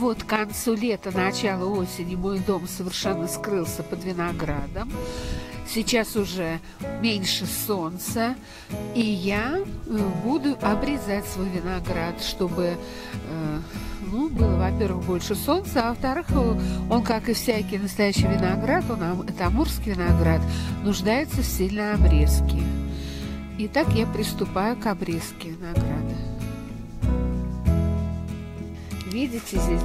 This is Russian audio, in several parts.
Вот к концу лета, начало осени мой дом совершенно скрылся под виноградом. Сейчас уже меньше солнца, и я буду обрезать свой виноград, чтобы было, во-первых, больше солнца, а во-вторых, он, как и всякий настоящий виноград, это амурский виноград, нуждается в сильной обрезке. Итак, я приступаю к обрезке винограда. Видите, здесь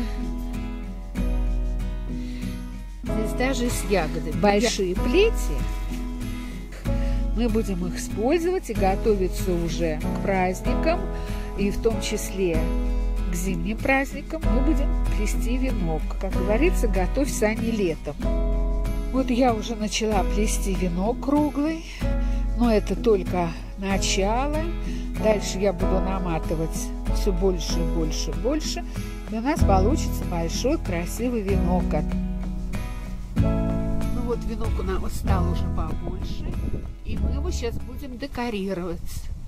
даже с ягодами. Большие плети. Мы будем их использовать и готовиться уже к праздникам, и в том числе к зимним праздникам мы будем плести венок. Как говорится, готовь сани летом. Вот я уже начала плести венок круглый, но это только начало. Дальше я буду наматывать все больше, больше, больше, и у нас получится большой красивый венок. Ну вот венок у нас стал уже побольше, и мы его сейчас будем декорировать.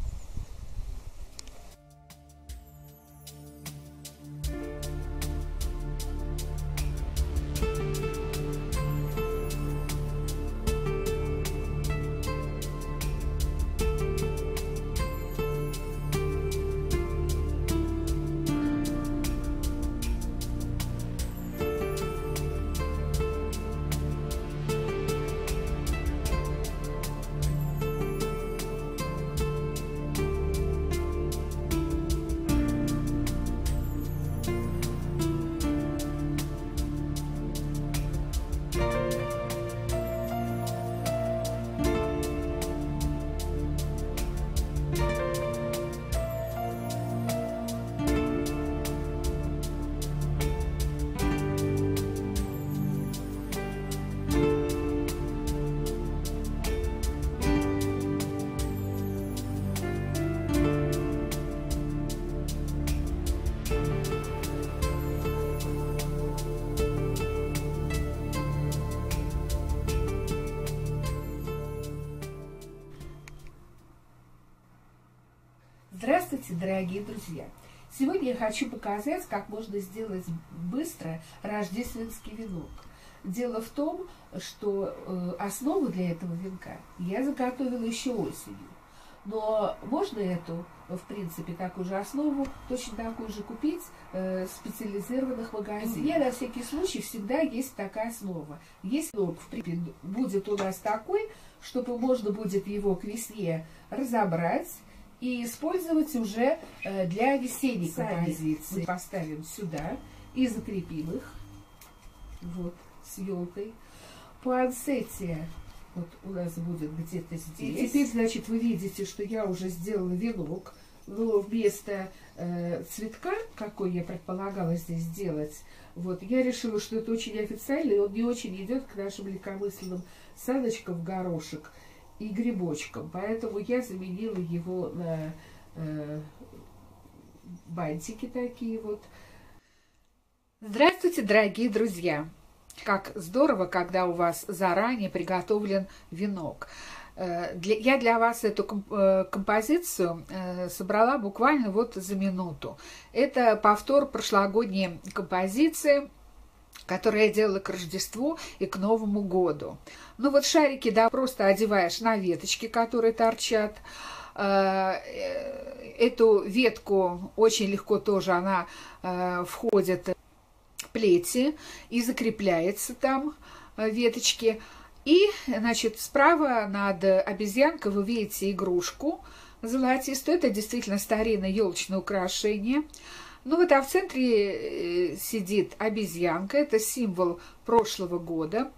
Здравствуйте, дорогие друзья! Сегодня я хочу показать, как можно сделать быстро рождественский венок. Дело в том, что основу для этого венка я заготовила еще осенью. Но можно эту, в принципе, такую же основу, точно такую же купить в специализированных магазинах. Я на всякий случай всегда есть такая основа. Есть венок, в принципе, будет у нас такой, чтобы можно будет его к весне разобрать и использовать уже для весенней композиции. Мы поставим сюда и закрепим их вот с елкой. Пуансетия вот у нас будет где-то здесь. И теперь, значит, вы видите, что я уже сделала венок. Но вместо цветка, какой я предполагала здесь сделать, вот, я решила, что это очень официально, и он не очень идет к нашим легкомысленным саночкам в горошек и грибочком, поэтому я заменила его на бантики такие вот. Здравствуйте, дорогие друзья! Как здорово, когда у вас заранее приготовлен венок. Я для вас эту композицию собрала буквально вот за минуту. Это повтор прошлогодней композиции, которые я делала к Рождеству и к Новому году. Ну вот шарики, да, просто одеваешь на веточки, которые торчат. Эту ветку очень легко тоже, она входит в плети и закрепляется там веточки. И, значит, справа над обезьянкой вы видите игрушку золотистую. Это действительно старинное елочное украшение. Ну вот, а в центре сидит обезьянка, это символ прошлого года.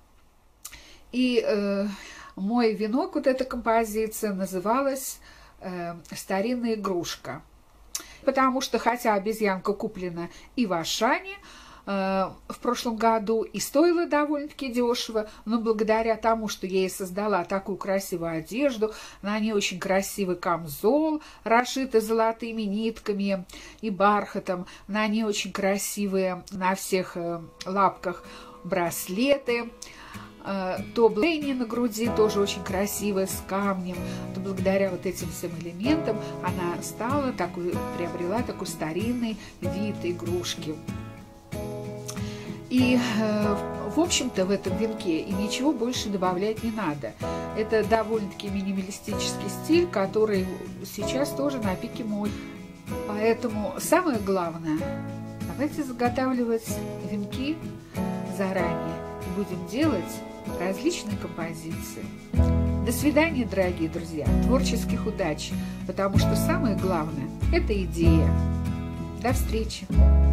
И мой венок, вот эта композиция, называлась «Старинная игрушка». Потому что, хотя обезьянка куплена и в Ашане в прошлом году и стоила довольно-таки дешево, но благодаря тому, что я ей создала такую красивую одежду, на ней очень красивый камзол, расшитый золотыми нитками и бархатом, на ней очень красивые на всех лапках браслеты, то блейни на груди тоже очень красивая, с камнем, то благодаря вот этим всем элементам она стала такой, приобрела такой старинный вид игрушки. И, в общем-то, в этом венке и ничего больше добавлять не надо. Это довольно-таки минималистический стиль, который сейчас тоже на пике моды. Поэтому самое главное, давайте заготавливать венки заранее. Будем делать различные композиции. До свидания, дорогие друзья, творческих удач, потому что самое главное – это идея. До встречи!